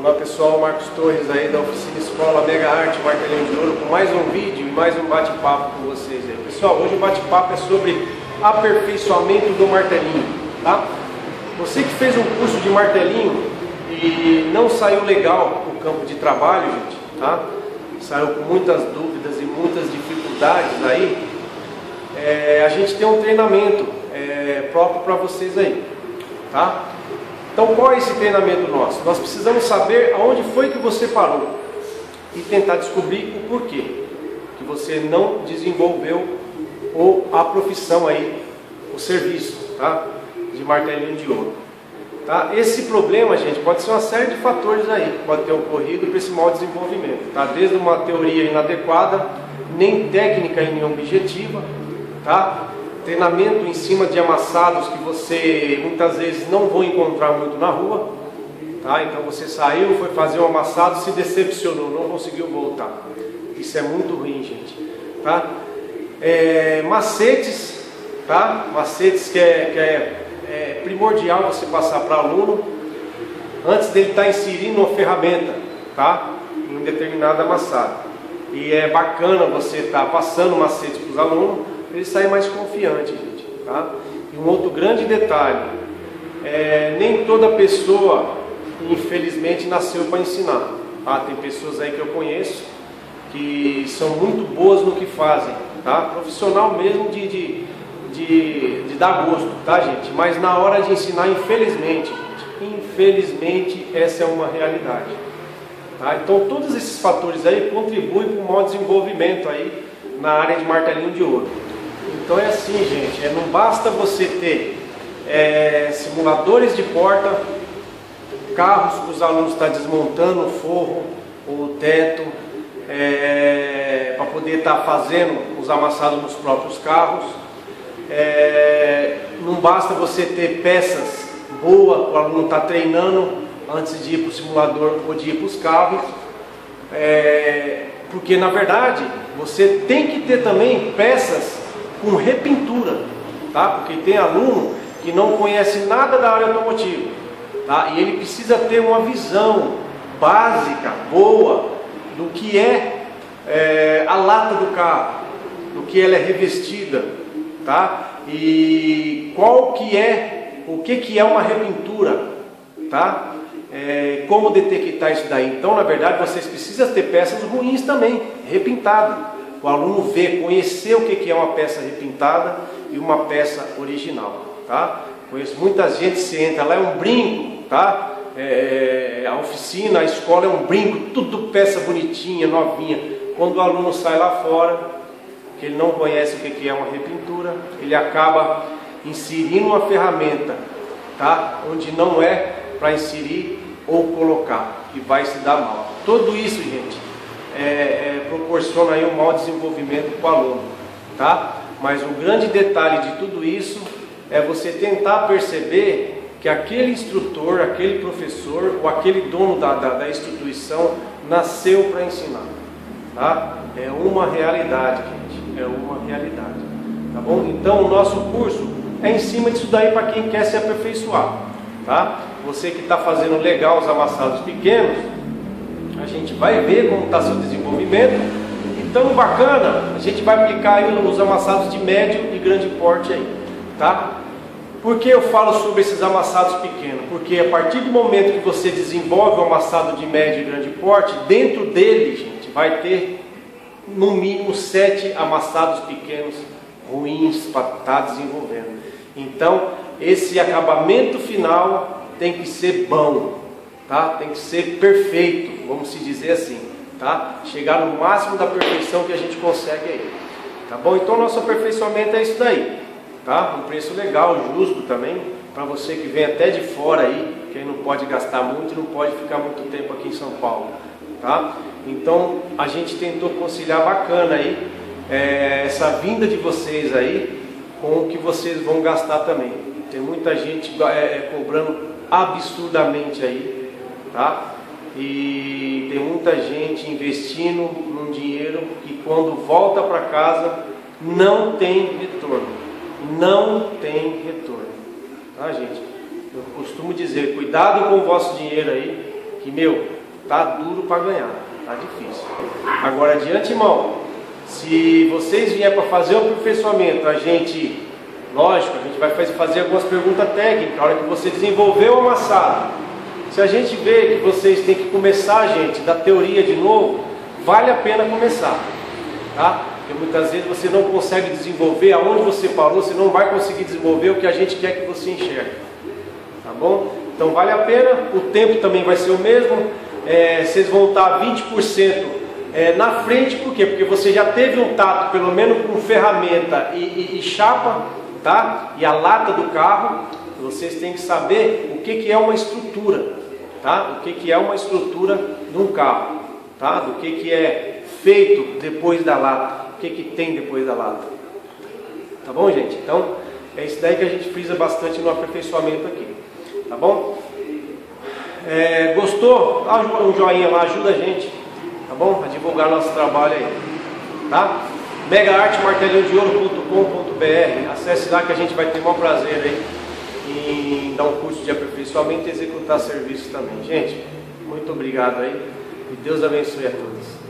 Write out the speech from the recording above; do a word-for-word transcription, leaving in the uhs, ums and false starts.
Olá pessoal, Marcos Torres aí da Oficina Escola Mega Arte Martelinho de Ouro com mais um vídeo e mais um bate-papo com vocês aí. Pessoal, hoje o bate-papo é sobre aperfeiçoamento do martelinho, tá? Você que fez um curso de martelinho e não saiu legal no campo de trabalho, gente, tá? Saiu com muitas dúvidas e muitas dificuldades aí, é, a gente tem um treinamento é, próprio para vocês aí, tá? Então qual é esse treinamento nosso? Nós precisamos saber aonde foi que você parou e tentar descobrir o porquê que você não desenvolveu ou a profissão aí, o serviço, tá? De martelinho de ouro. Tá? Esse problema, gente, pode ser uma série de fatores aí que pode ter ocorrido para esse mau desenvolvimento, tá? Desde uma teoria inadequada, nem técnica e nem objetiva, tá? Treinamento em cima de amassados que você muitas vezes não vão encontrar muito na rua, tá? Então você saiu, foi fazer um amassado, se decepcionou, não conseguiu voltar. Isso é muito ruim, gente, tá? É, macetes, tá? Macetes que é, que é, é primordial você passar para aluno antes dele estar inserindo uma ferramenta, tá? Em um determinado amassado. E é bacana você estar passando macete para os alunos para ele sair mais confiante, gente, tá? E um outro grande detalhe, é, nem toda pessoa, infelizmente, nasceu para ensinar, tá? Tem pessoas aí que eu conheço que são muito boas no que fazem, tá? Profissional mesmo de, de, de, de dar gosto, tá, gente? Mas na hora de ensinar, infelizmente, gente, infelizmente, essa é uma realidade, tá? Então todos esses fatores aí contribuem para o mau desenvolvimento aí na área de martelinho de ouro. Então é assim, gente, é, não basta você ter é, simuladores de porta, carros que os alunos estão desmontando o forro ou o teto é, para poder estar tá fazendo os amassados nos próprios carros. É, não basta você ter peças boas para o aluno estar tá treinando antes de ir para o simulador ou de ir para os carros, é, porque na verdade você tem que ter também peças com repintura, tá? Porque tem aluno que não conhece nada da área automotiva, tá? E ele precisa ter uma visão básica, boa, do que é, é a lata do carro, do que ela é revestida, tá? E qual que é, o que que é uma repintura, tá? É, como detectar isso daí? Então, na verdade, vocês precisam ter peças ruins também, repintadas. O aluno ver, conhecer o que é uma peça repintada e uma peça original, tá? Conheço muita gente, se entra lá, é um brinco, tá? É, a oficina, a escola é um brinco, tudo peça bonitinha, novinha. Quando o aluno sai lá fora, que ele não conhece o que é uma repintura, ele acaba inserindo uma ferramenta, tá? Onde não é para inserir ou colocar, e vai se dar mal. Tudo isso, gente, É, é, proporciona aí um mau desenvolvimento para o aluno, tá? Mas o grande detalhe de tudo isso é você tentar perceber que aquele instrutor, aquele professor ou aquele dono da, da, da instituição nasceu para ensinar, tá? É uma realidade, gente, é uma realidade, tá bom? Então o nosso curso é em cima disso daí para quem quer se aperfeiçoar, tá? Você que está fazendo legal os amassados pequenos, a gente vai ver como está seu desenvolvimento. Então, bacana, a gente vai aplicar aí os amassados de médio e grande porte aí, tá? Por que eu falo sobre esses amassados pequenos? Porque a partir do momento que você desenvolve um amassado de médio e grande porte, dentro dele, gente, vai ter no mínimo sete amassados pequenos ruins para estar desenvolvendo. Então, esse acabamento final tem que ser bom, tá? Tem que ser perfeito, vamos se dizer assim, tá? Chegar no máximo da perfeição que a gente consegue aí, tá bom? Então nosso aperfeiçoamento é isso daí, tá? Um preço legal, justo também, para você que vem até de fora aí, que aí não pode gastar muito e não pode ficar muito tempo aqui em São Paulo, tá? Então a gente tentou conciliar bacana aí, é, essa vinda de vocês aí, com o que vocês vão gastar também. Tem muita gente é, é, cobrando absurdamente aí, tá? E tem muita gente investindo num dinheiro que quando volta para casa não tem retorno, não tem retorno, tá, gente? Eu costumo dizer, cuidado com o vosso dinheiro aí, que, meu, tá duro para ganhar, tá difícil. Agora, de antemão, se vocês vierem para fazer o aperfeiçoamento, a gente, lógico, a gente vai fazer algumas perguntas técnicas, a hora que você desenvolveu o amassado. Se a gente vê que vocês têm que começar, gente, da teoria de novo, vale a pena começar, tá? Porque muitas vezes você não consegue desenvolver aonde você parou, você não vai conseguir desenvolver o que a gente quer que você enxergue, tá bom? Então vale a pena, o tempo também vai ser o mesmo, é, vocês vão estar vinte por cento é, na frente, por quê? Porque você já teve um tato, pelo menos com ferramenta e, e, e chapa, tá? E a lata do carro, vocês têm que saber o que, que é uma estrutura. Tá? O que, que é uma estrutura de um carro, tá? Do que, que é feito depois da lata, o que, que tem depois da lata, tá bom, gente? Então é isso daí que a gente frisa bastante no aperfeiçoamento aqui, tá bom? É, gostou? Dá um joinha lá, ajuda a gente, tá bom? A divulgar nosso trabalho aí, tá? mega arte martelinho de ouro ponto com ponto br, acesse lá que a gente vai ter o maior prazer aí em dar um curso de aperfeiçoamento e executar serviços também. Gente, muito obrigado aí e Deus abençoe a todos.